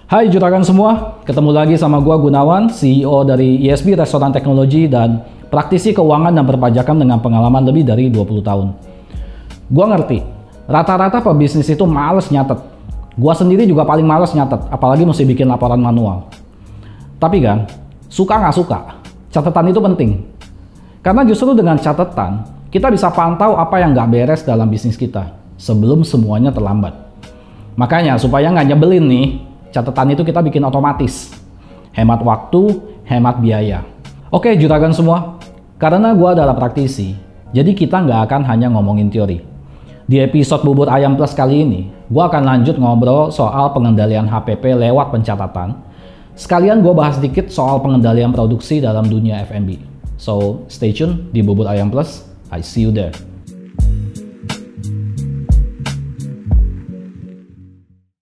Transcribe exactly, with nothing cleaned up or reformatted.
Hai juragan semua, ketemu lagi sama gua Gunawan, C E O dari I S B Restoran Teknologi dan praktisi keuangan dan perpajakan dengan pengalaman lebih dari dua puluh tahun. Gua ngerti, rata-rata pebisnis itu males nyatet. Gua sendiri juga paling males nyatet, apalagi mesti bikin laporan manual. Tapi kan, suka nggak suka, catatan itu penting. Karena justru dengan catatan, kita bisa pantau apa yang nggak beres dalam bisnis kita sebelum semuanya terlambat. Makanya supaya nggak nyebelin nih, catatan itu kita bikin otomatis. Hemat waktu, hemat biaya. Oke juragan semua, karena gue adalah praktisi, jadi kita nggak akan hanya ngomongin teori. Di episode Bubur Ayam Plus kali ini, gue akan lanjut ngobrol soal pengendalian H P P lewat pencatatan. Sekalian gue bahas sedikit soal pengendalian produksi dalam dunia F and B. So, stay tune di Bubur Ayam Plus. I see you there.